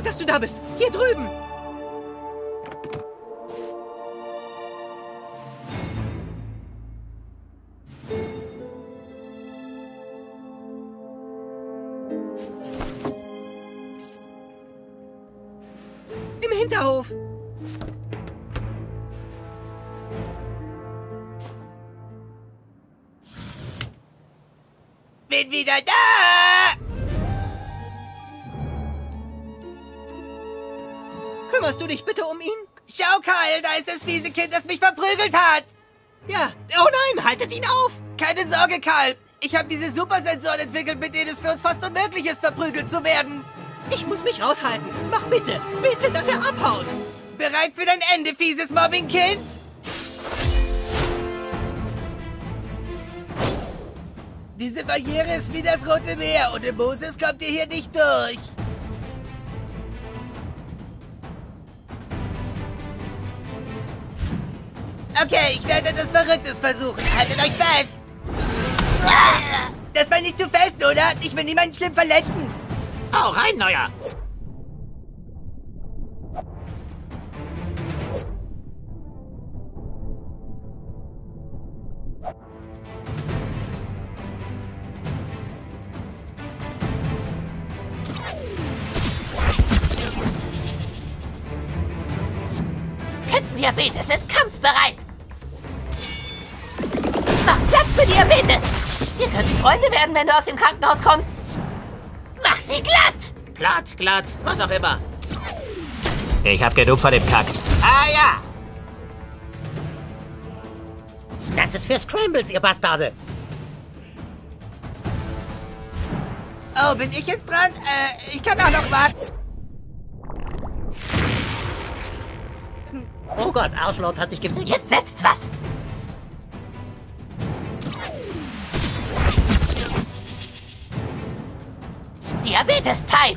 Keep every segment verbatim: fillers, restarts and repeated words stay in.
Gut, dass du da bist. Hier drüben. Im Hinterhof. Bin wieder da! Kümmerst du dich bitte um ihn? Schau, Kyle, da ist das fiese Kind, das mich verprügelt hat! Ja. Oh nein, haltet ihn auf! Keine Sorge, Kyle. Ich habe diese Supersensoren entwickelt, mit denen es für uns fast unmöglich ist, verprügelt zu werden. Ich muss mich raushalten. Mach bitte, bitte, dass er abhaut. Bereit für dein Ende, fieses Mobbing-Kind? Diese Barriere ist wie das Rote Meer. Ohne Moses kommt ihr hier nicht durch. Okay, ich werde etwas Verrücktes versuchen. Haltet euch fest. Das war nicht zu fest, oder? Ich will niemanden schlimm verletzen. Hau rein, Neuer! Captain Diabetes ist kampfbereit! Mach Platz für Diabetes! Wir könnten Freunde werden, wenn du aus dem Krankenhaus kommst! Mach sie glatt! Glatt, glatt, was auch immer. Ich hab genug von dem Kack. Ah ja! Das ist für Scrambles, ihr Bastarde! Oh, bin ich jetzt dran? Äh, ich kann auch noch warten. Oh Gott, Arschlaut hat dich gefickt. Jetzt setzt's was! Diabetes-Time!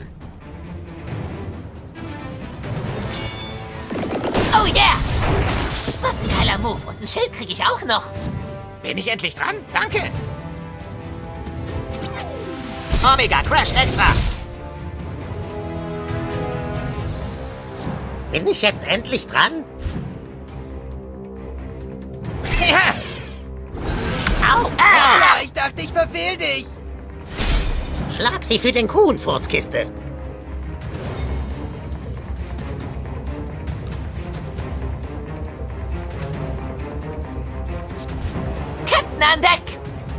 Oh yeah! Was ein geiler Move. Und ein Schild kriege ich auch noch. Bin ich endlich dran? Danke! Omega Crash Extra! Bin ich jetzt endlich dran? Ja. Au! Ah. Ja, ich dachte, ich verfehl dich. Schlag sie für den Kuhn-Furzkiste. Captain an Deck!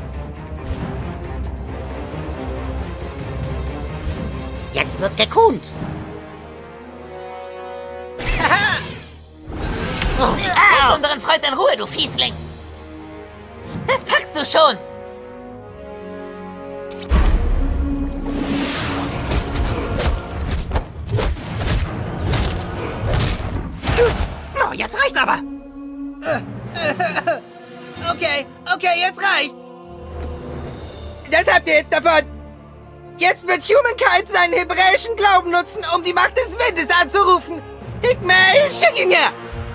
Jetzt wird gekuhnt. Oh, lass unseren Freund in Ruhe, du Fiesling! Das packst du schon! Oh, jetzt reicht's aber. Okay, okay, jetzt reicht's. Das habt ihr jetzt davon. Jetzt wird Humankind seinen hebräischen Glauben nutzen, um die Macht des Windes anzurufen. Hikmel Shekinah!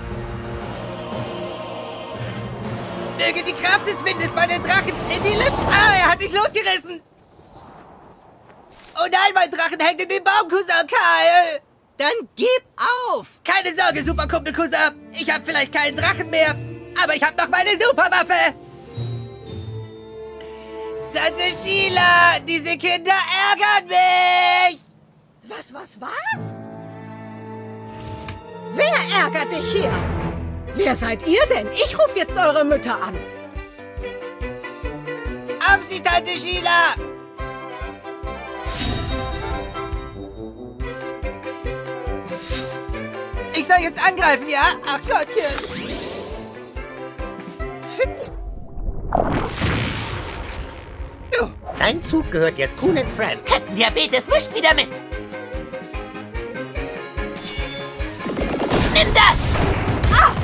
Möge die Kraft des Windes bei den Drachen in die Lippen... Ah, er hat dich losgerissen! Oh nein, mein Drachen hängt in dem Baum, Cousin Kyle! Dann gib auf! Keine Sorge, Superkumpel Cousin. Ich habe vielleicht keinen Drachen mehr, aber ich habe noch meine Superwaffe! Tante Sheila, diese Kinder ärgern mich! Was, was, was? Wer ärgert dich hier? Wer seid ihr denn? Ich rufe jetzt eure Mütter an. Auf sie, Tante Sheila! Ich soll jetzt angreifen, ja? Ach Gottchen! Dein Zug gehört jetzt Kuhn and Friends. Captain Diabetes mischt wieder mit! Nimm das! Ah!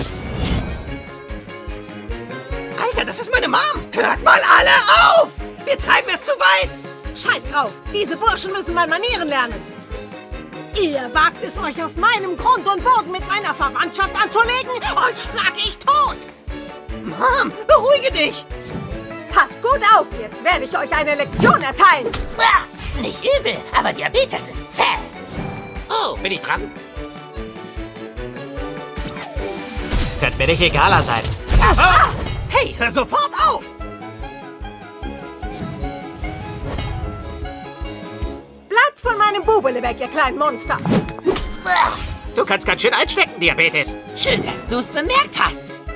Alter, das ist meine Mom! Hört mal alle auf! Wir treiben es zu weit! Scheiß drauf! Diese Burschen müssen mal Manieren lernen. Ihr wagt es, euch auf meinem Grund und Boden mit meiner Verwandtschaft anzulegen? Euch schlage ich tot! Mom, beruhige dich! Passt gut auf, jetzt werde ich euch eine Lektion erteilen. Ah, nicht übel, aber Diabetes ist zäh. Oh, bin ich dran? Könnte mir nicht egaler sein. Ah! Hey, hör sofort auf! Bleibt von meinem Bubele weg, ihr kleinen Monster. Du kannst ganz schön einstecken, Diabetes. Schön, dass du es bemerkt hast.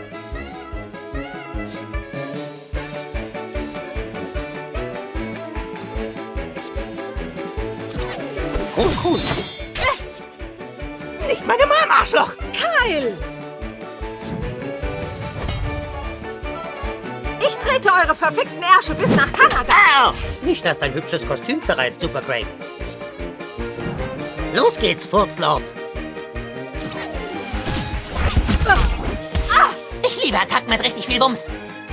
Cool, cool. Nicht meine Mom, Arschloch! Kyle! Ich trete eure verfickten Ärsche bis nach Kanada. Au! Nicht, dass dein hübsches Kostüm zerreißt, Super Craig. Los geht's, Furzlord. Ah, ich liebe Attacken mit richtig viel Wumms.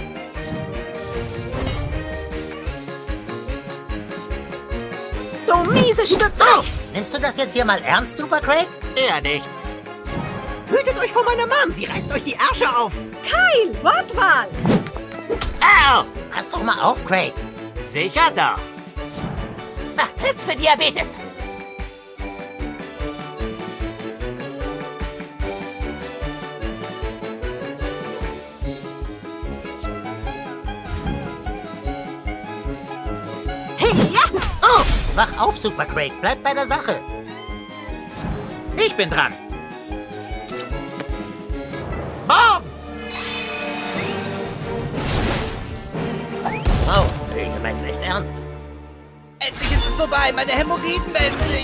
Du miese Stück! Oh. Nimmst du das jetzt hier mal ernst, Super Craig? Eher nicht. Hütet euch vor meiner Mom, sie reißt euch die Ärsche auf. Kyle, Wortwahl! Au! Pass doch mal auf, Craig. Sicher doch. Macht Platz für Diabetes. Hey, ja! Oh! Wach auf, Super Craig. Bleib bei der Sache. Ich bin dran. Bob! Oh, ihr meint's echt ernst. Endlich ist es vorbei, meine Hämorrhoiden melden sich.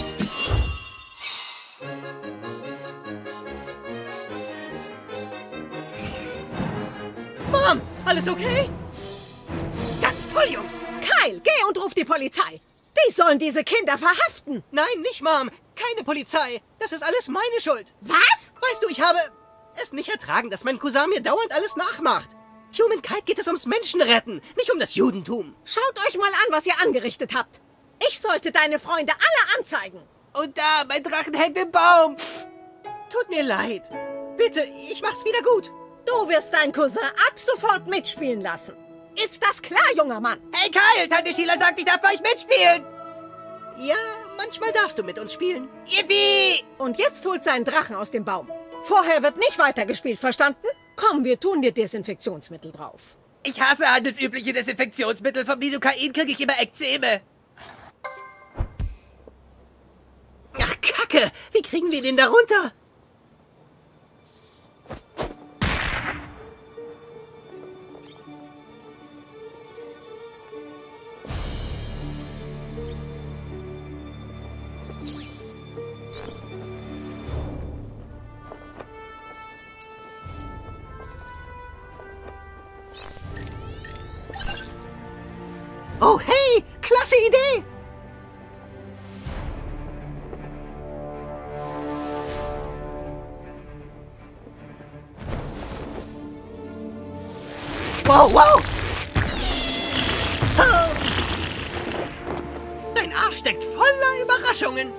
Mom, alles okay? Ganz toll, Jungs. Kyle, geh und ruf die Polizei. Die sollen diese Kinder verhaften. Nein, nicht Mom. Keine Polizei. Das ist alles meine Schuld. Was? Weißt du, ich habe es nicht ertragen, dass mein Cousin mir dauernd alles nachmacht. Humankind geht es ums Menschenretten, nicht um das Judentum. Schaut euch mal an, was ihr angerichtet habt. Ich sollte deine Freunde alle anzeigen. Und da, mein Drachen hängt im Baum. Tut mir leid. Bitte, ich mach's wieder gut. Du wirst deinen Cousin ab sofort mitspielen lassen. Ist das klar, junger Mann? Hey Kyle, Tante Sheila sagt, ich darf bei euch mitspielen. Ja, manchmal darfst du mit uns spielen. Yippie! Und jetzt holt seinen Drachen aus dem Baum. Vorher wird nicht weitergespielt, verstanden? Komm, wir tun dir Desinfektionsmittel drauf. Ich hasse handelsübliche Desinfektionsmittel. Vom Lidocain kriege ich immer Ekzeme. Ach, Kacke. Wie kriegen wir den da runter? Oh, hey! Klasse Idee! Wow, wow! Oh. Dein Arsch steckt voller Überraschungen.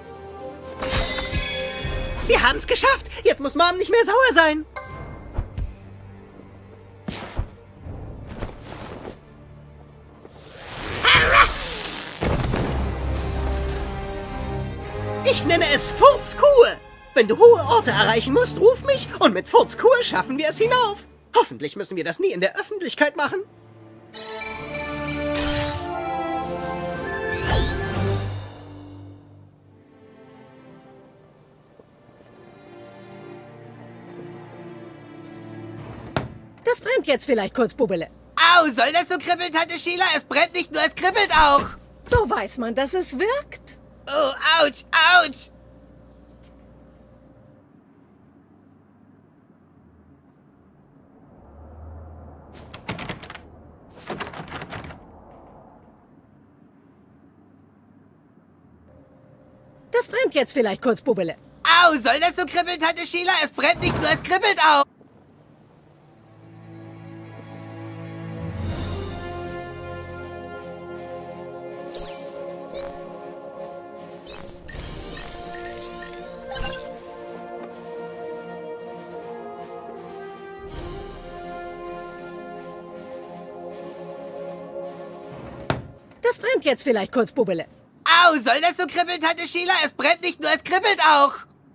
Wir haben es geschafft. Jetzt muss Mom nicht mehr sauer sein. Ich nenne es Furzkuhe. Wenn du hohe Orte erreichen musst, ruf mich und mit Furzkuhe schaffen wir es hinauf. Hoffentlich müssen wir das nie in der Öffentlichkeit machen. Das brennt jetzt vielleicht kurz, Bubele. Au, soll das so kribbeln, Tante Sheila? Es brennt nicht nur, es kribbelt auch. So weiß man, dass es wirkt. Oh, ouch, ouch. Das brennt jetzt vielleicht kurz, Bubele. Au, soll das so kribbeln, Tante Sheila? Es brennt nicht nur, es kribbelt auch. Das brennt jetzt vielleicht kurz, Bubele. Au, soll das so kribbeln, Tante Sheila? Es brennt nicht nur, es kribbelt auch.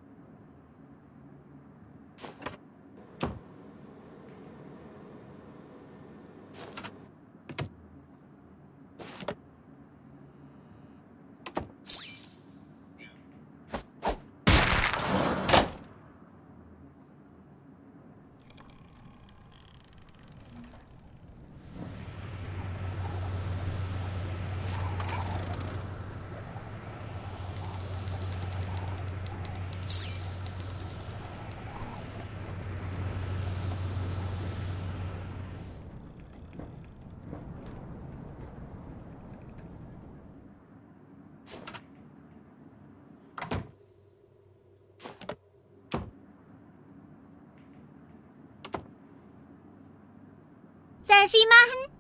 Selfie machen?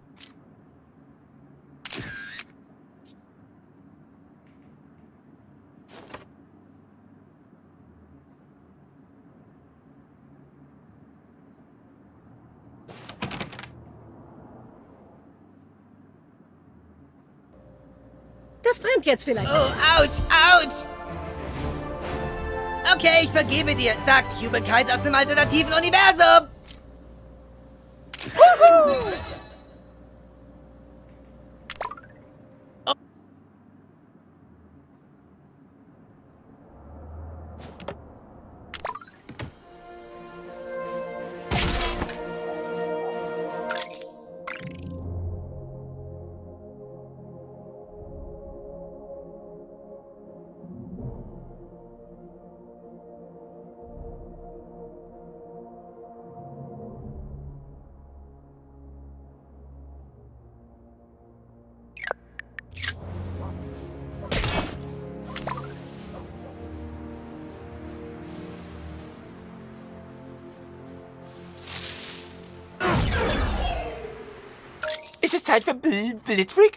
Das brennt jetzt vielleicht. Oh, ouch, ouch. Okay, ich vergebe dir, sagt Humankind aus einem alternativen Universum. Wuhu! Ist es Zeit für Bl Blitzfreak?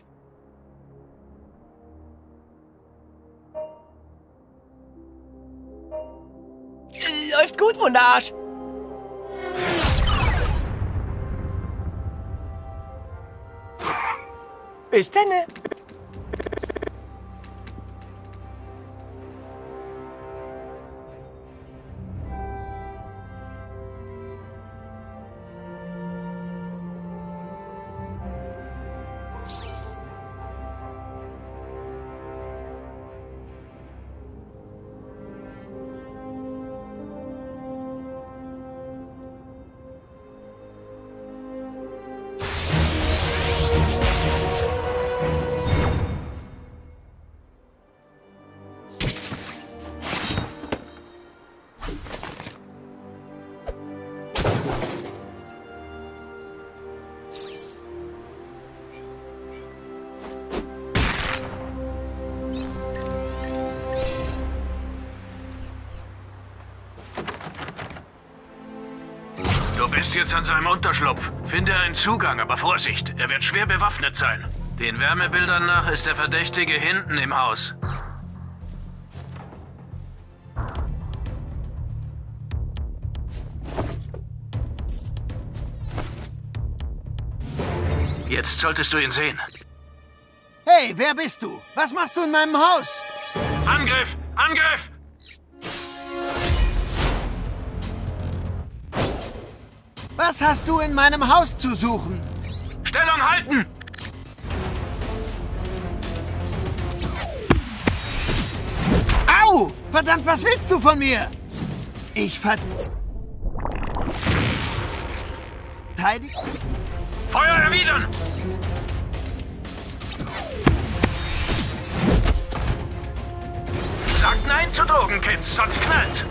Läuft gut, Wunderarsch. Bis dann. Du bist jetzt an seinem Unterschlupf. Finde einen Zugang, aber Vorsicht, er wird schwer bewaffnet sein. Den Wärmebildern nach ist der Verdächtige hinten im Haus. Jetzt solltest du ihn sehen. Hey, wer bist du? Was machst du in meinem Haus? Angriff! Angriff! Was hast du in meinem Haus zu suchen? Stellung halten! Au! Verdammt, was willst du von mir? Ich vert... Verteidig... Feuer erwidern! Sagt Nein zu Drogenkids, sonst knallt!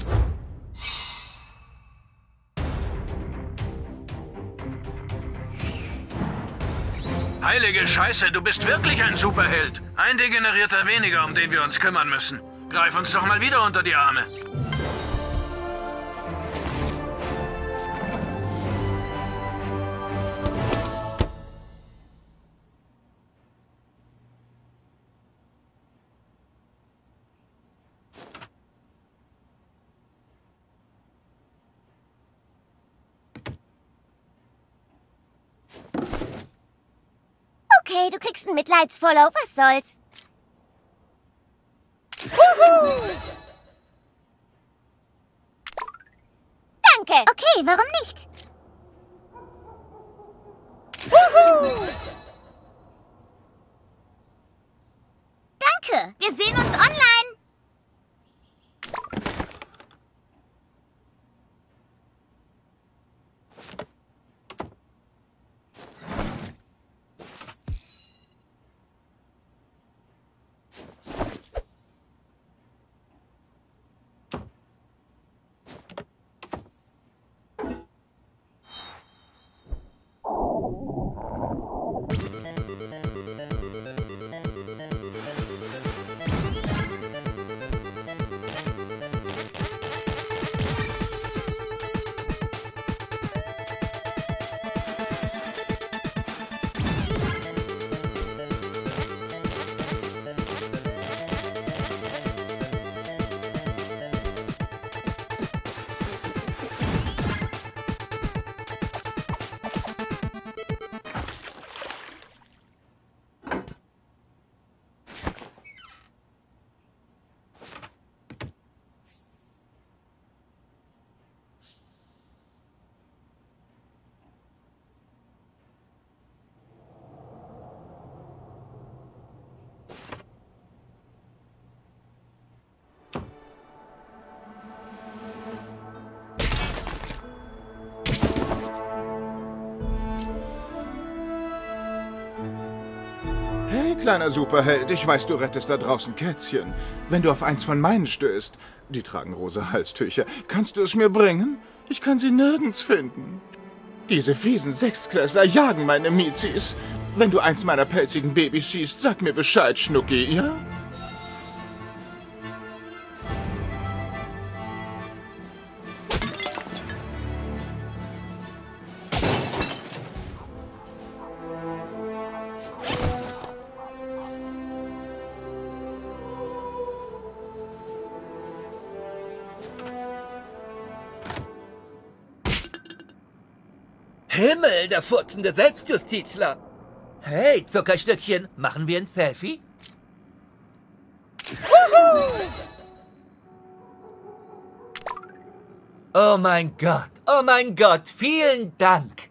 Heilige Scheiße, du bist wirklich ein Superheld. Ein Degenerierter weniger, um den wir uns kümmern müssen. Greif uns doch mal wieder unter die Arme. Okay, du kriegst ein Mitleidsfollow, was soll's? Danke. Okay, warum nicht? Danke. Wir sehen uns online. Hey, kleiner Superheld, ich weiß, du rettest da draußen Kätzchen. Wenn du auf eins von meinen stößt, die tragen rosa Halstücher, kannst du es mir bringen? Ich kann sie nirgends finden. Diese fiesen Sechstklässler jagen meine Mizis. Wenn du eins meiner pelzigen Babys siehst, sag mir Bescheid, Schnucki, ja? Himmel, der furzende Selbstjustizler! Hey, Zuckerstückchen, machen wir ein Selfie? Oh mein Gott, oh mein Gott, vielen Dank!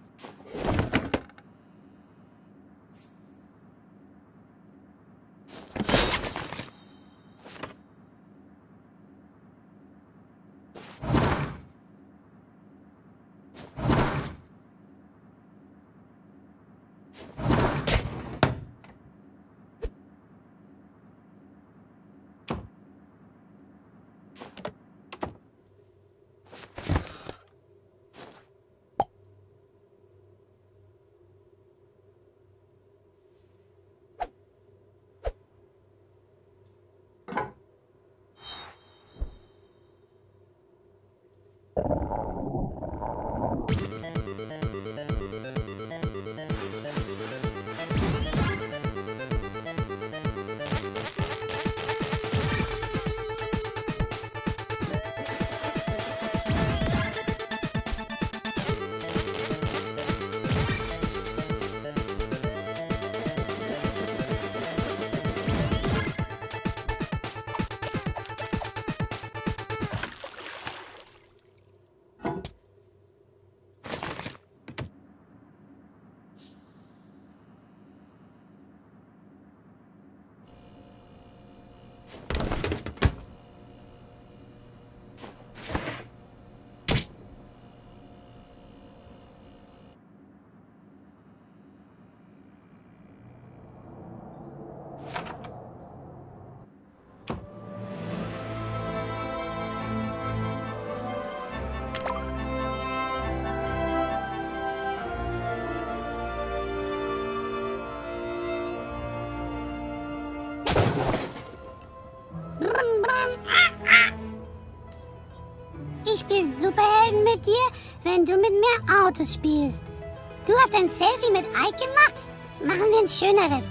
Ich spiele Superhelden mit dir, wenn du mit mir Autos spielst. Du hast ein Selfie mit Ike gemacht? Machen wir ein schöneres.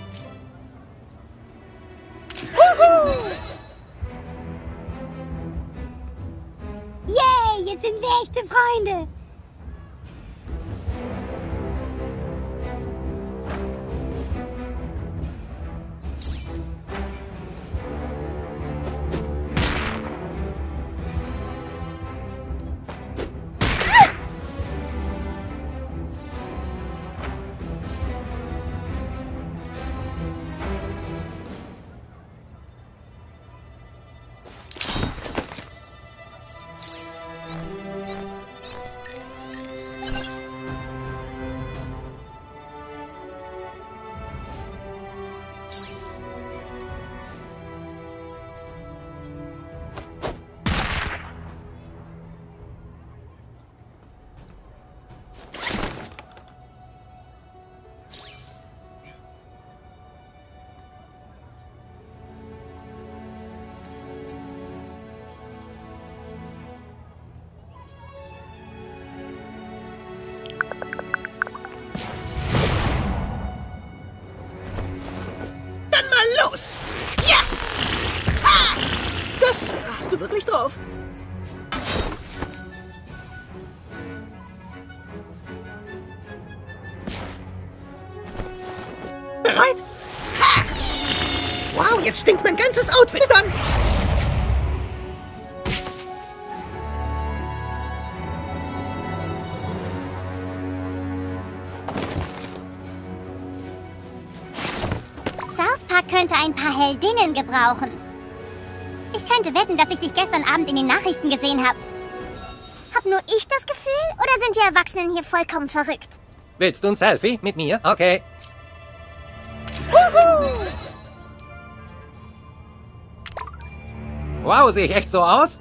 Yay, jetzt sind wir echte Freunde. raus! Ja! Ha! Das hast du wirklich drauf. Bereit? Ha! Wow, jetzt stinkt mein ganzes Outfit. Bis dann! South Park könnte ein paar Heldinnen gebrauchen. Ich könnte wetten, dass ich dich gestern Abend in den Nachrichten gesehen habe. Hab nur ich das Gefühl, oder sind die Erwachsenen hier vollkommen verrückt? Willst du ein Selfie mit mir? Okay. Wuhu! Wow, sehe ich echt so aus?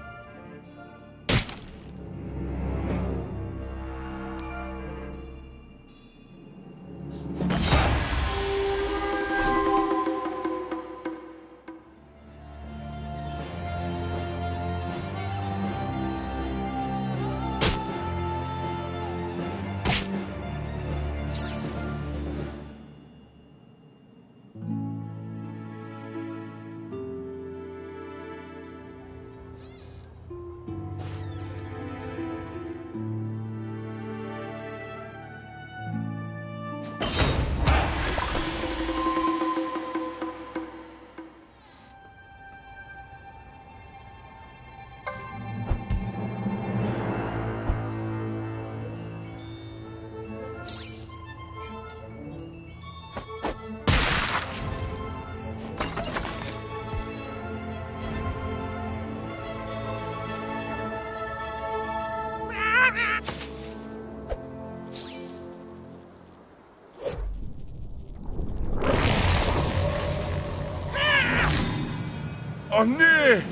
Oh nee!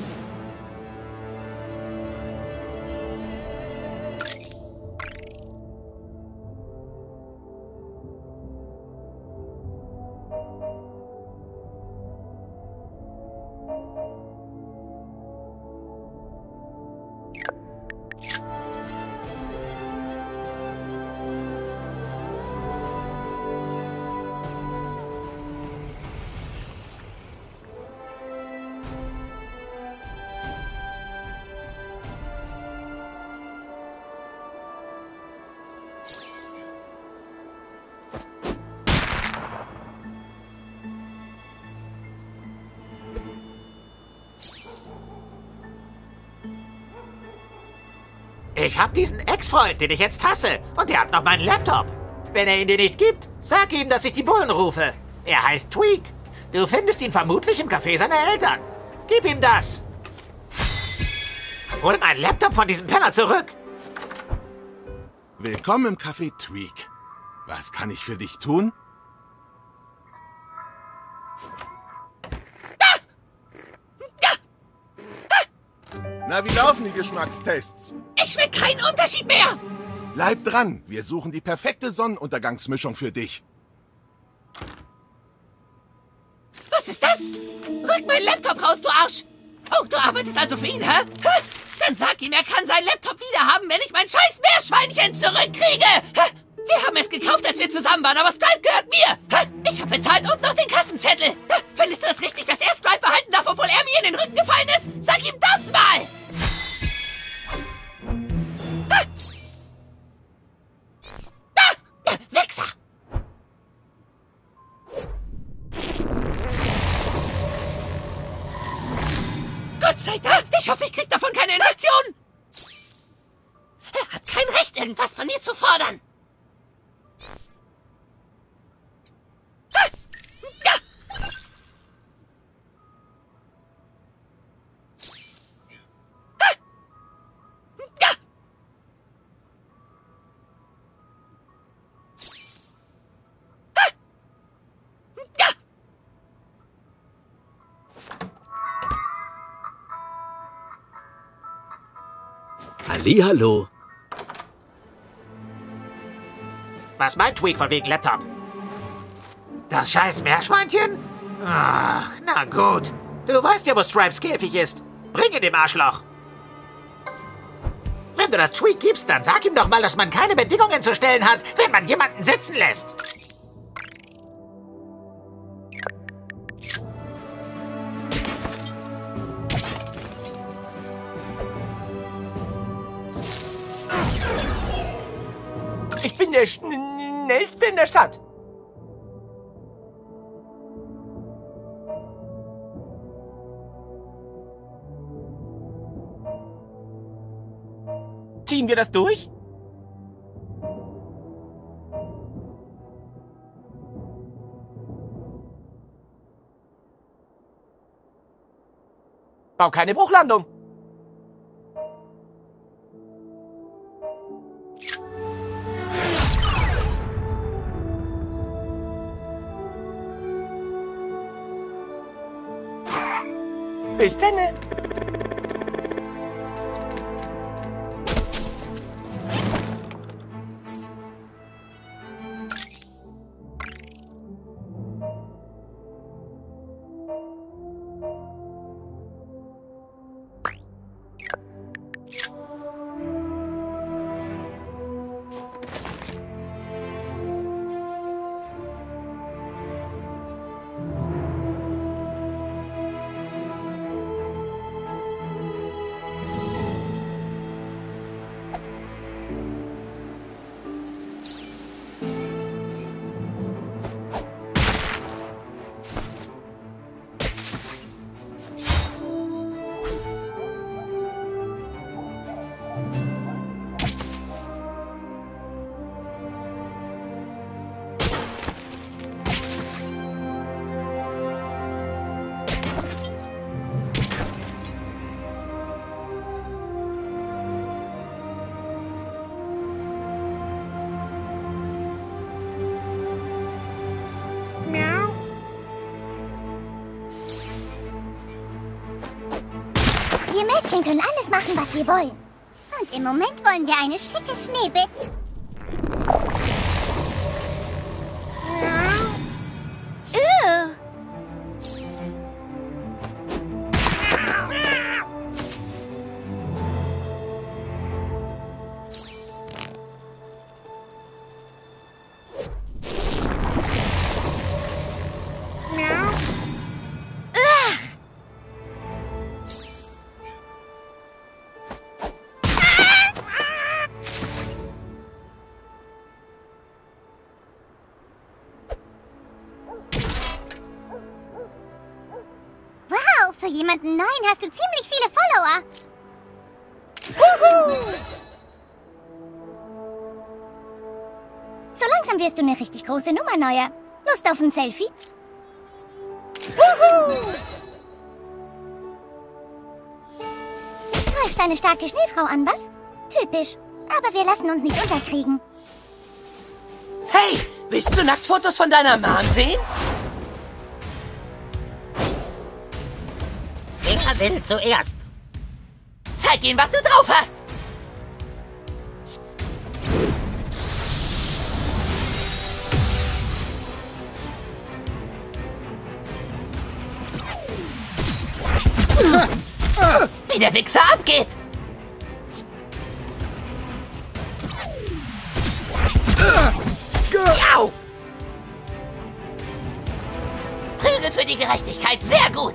Ich hab diesen Ex-Freund, den ich jetzt hasse. Und der hat noch meinen Laptop. Wenn er ihn dir nicht gibt, sag ihm, dass ich die Bullen rufe. Er heißt Tweak. Du findest ihn vermutlich im Café seiner Eltern. Gib ihm das. Hol meinen Laptop von diesem Penner zurück. Willkommen im Café Tweak. Was kann ich für dich tun? Na, wie laufen die Geschmackstests? Ich schmeck keinen Unterschied mehr! Bleib dran, wir suchen die perfekte Sonnenuntergangsmischung für dich. Was ist das? Rück meinen Laptop raus, du Arsch! Oh, du arbeitest also für ihn, hä? hä? Dann sag ihm, er kann seinen Laptop wiederhaben, wenn ich mein scheiß Meerschweinchen zurückkriege! Hä? Wir haben es gekauft, als wir zusammen waren, aber Stripe gehört mir! Hä? Ich habe bezahlt und noch den Kassenzettel! Hä? Findest du es richtig, dass er Stripe behalten darf, obwohl er mir in den Rücken gefallen ist? Sag ihm das mal! Hä? Da! Wichser! Gott sei Dank! Ich hoffe, ich krieg davon keine Infektion! Er hat kein Recht, irgendwas von mir zu fordern! Hallihallo. Was meint Tweak von wegen Laptop? Das scheiß Meerschweinchen? Ach, na gut. Du weißt ja, wo Stripes Käfig ist. Bring ihn dem Arschloch. Wenn du das Tweak gibst, dann sag ihm doch mal, dass man keine Bedingungen zu stellen hat, wenn man jemanden sitzen lässt. bin der schnellste in der Stadt. Ziehen wir das durch? Bau keine Bruchlandung. Bis denne. Wir Mädchen können alles machen, was wir wollen. Und im Moment wollen wir eine schicke Schneebitte. Uh. Für jemanden Neuen hast du ziemlich viele Follower. Wuhu! So langsam wirst du eine richtig große Nummer, Neuer. Lust auf ein Selfie? Wuhu! Greift eine starke Schneefrau an, was? Typisch. Aber wir lassen uns nicht unterkriegen. Hey, willst du Nacktfotos von deiner Mom sehen? Wer will zuerst? Zeig ihnen, was du drauf hast! Wie der Wichser abgeht! Au! Prügel für die Gerechtigkeit, sehr gut!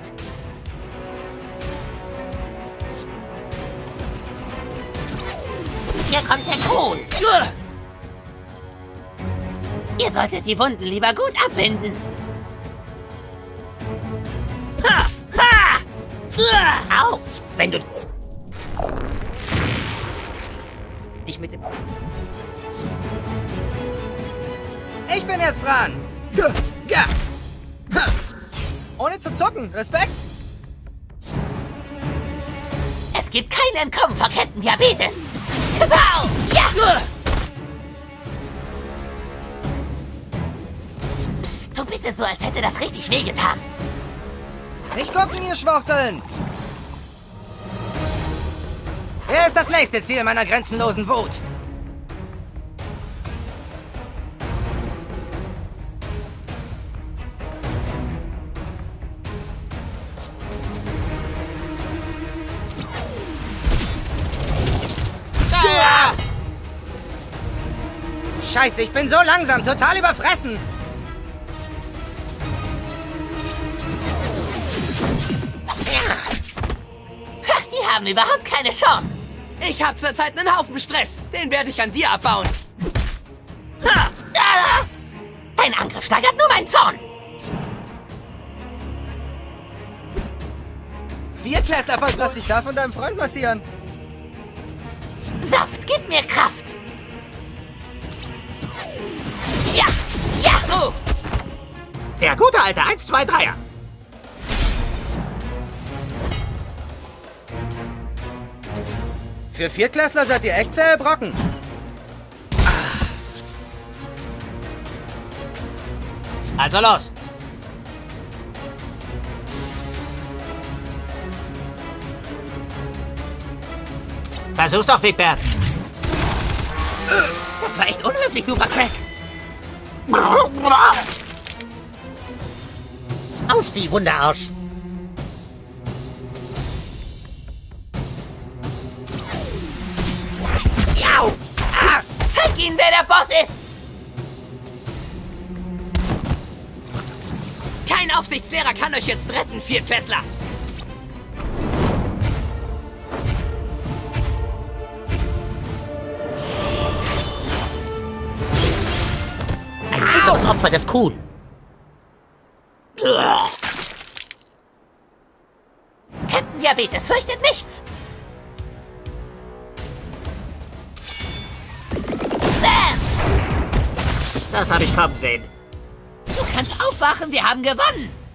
Hier kommt der Kron. Ihr solltet die Wunden lieber gut abbinden. Ha! Ha! Au! Wenn du... Ich mit dem... Ich bin jetzt dran. Ohne zu zucken. Respekt. Es gibt kein Entkommen vor Kettendiabetes. Wow! Ja! Tu bitte so, als hätte das richtig wehgetan. Nicht gucken, ihr Schwuchteln! Wer ist das nächste Ziel meiner grenzenlosen Wut? Scheiße, ich bin so langsam, total überfressen. Die haben überhaupt keine Chance. Ich habe zurzeit einen Haufen Stress. Den werde ich an dir abbauen. Dein Angriff steigert nur meinen Zorn. Viertklässler, lass dich da von deinem Freund massieren. Saft, gib mir Kraft. Ja, ja. So. Der gute alte eins, zwei, dreier. Für Viertklässler seid ihr echt zähe Brocken. Also los. Versuch's doch, Wigbert. Das war echt unhöflich, Super Crack. Auf Sie, Wunderarsch. Jau! Ah, zeig ihnen, wer der Boss ist! Kein Aufsichtslehrer kann euch jetzt retten, Viertklässler. Ein weiteres Opfer des Kuhn. Captain Diabetes fürchtet nichts. Bam! Das habe ich kommen sehen. Du kannst aufwachen, wir haben gewonnen.